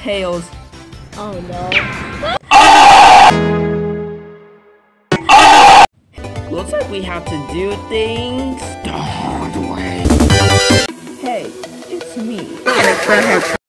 Tails. Oh no. Looks like we have to do things the hard way. Hey, it's me.